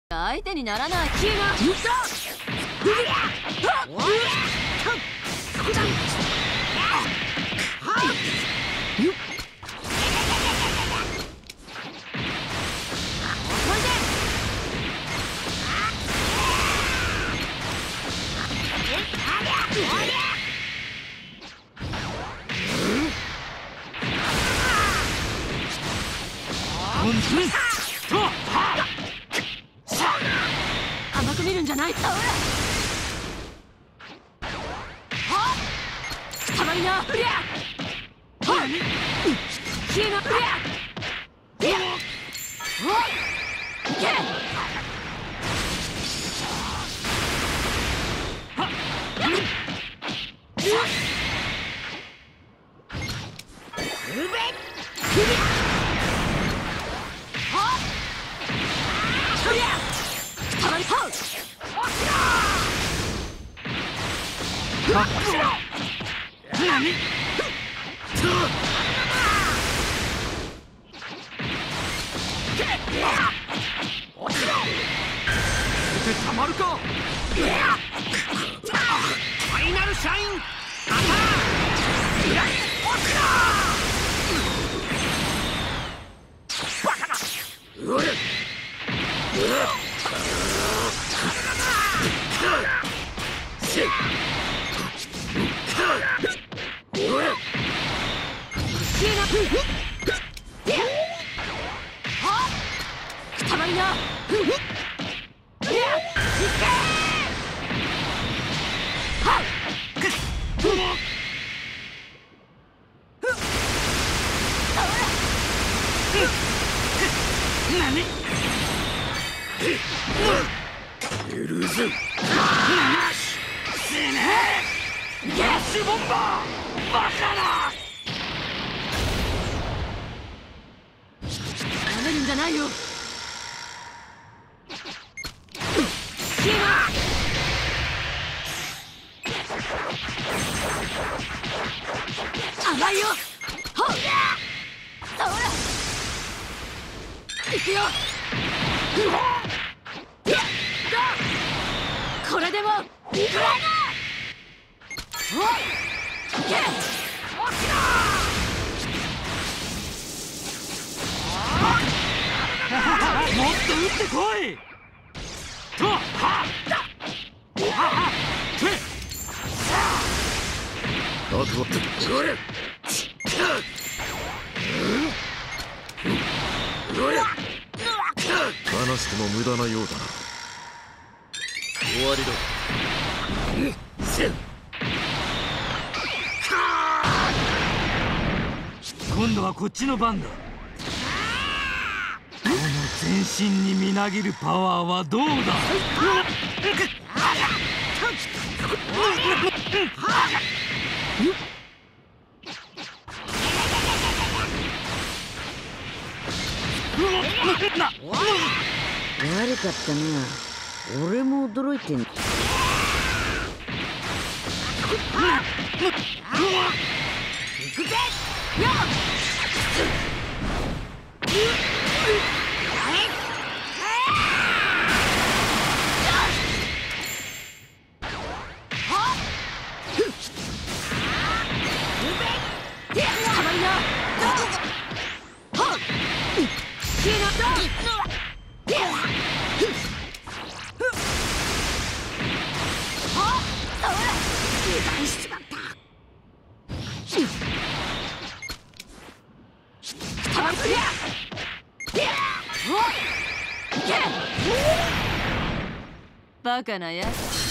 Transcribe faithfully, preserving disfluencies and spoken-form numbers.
相手にならない。消えな。甘く見るんじゃない。たまりな。消えな。たまるか。ファイナルシャインアタック。バカな。うわっ。たまりな。許す。死ね。ガッシュボンバー。バカな。なめるんじゃないよ。甘いよ。ほっ。そら。行くよ。これでも食らいな。もっと打ってこい。とはっあとはこれ。話しても無駄なようだな。終わりだ。今度はこっちの番だ。この全身にみなぎるパワーはどうだ。 悪かったな。俺も驚いてん。行くぜ。 バカなやつ。